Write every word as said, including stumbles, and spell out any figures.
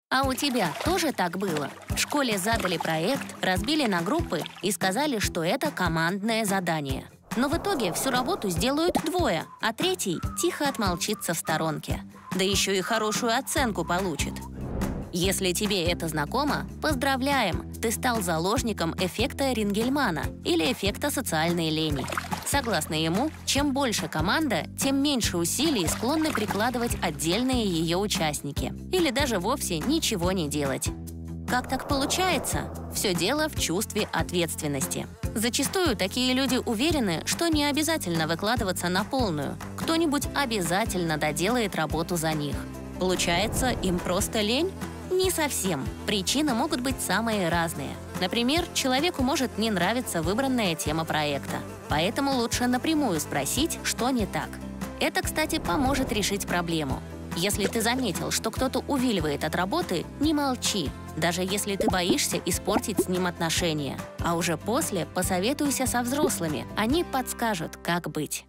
А у тебя тоже так было? В школе задали проект, разбили на группы и сказали, что это командное задание. Но в итоге всю работу сделают двое, а третий тихо отмолчится в сторонке. Да еще и хорошую оценку получит. Если тебе это знакомо, поздравляем! Ты стал заложником эффекта Рингельмана или эффекта социальной лени. Согласно ему, чем больше команда, тем меньше усилий склонны прикладывать отдельные ее участники. Или даже вовсе ничего не делать. Как так получается? Все дело в чувстве ответственности. Зачастую такие люди уверены, что не обязательно выкладываться на полную. Кто-нибудь обязательно доделает работу за них. Получается, им просто лень? Не совсем. Причины могут быть самые разные. Например, человеку может не нравиться выбранная тема проекта. Поэтому лучше напрямую спросить, что не так. Это, кстати, поможет решить проблему. Если ты заметил, что кто-то увиливает от работы, не молчи, даже если ты боишься испортить с ним отношения. А уже после посоветуйся со взрослыми, они подскажут, как быть.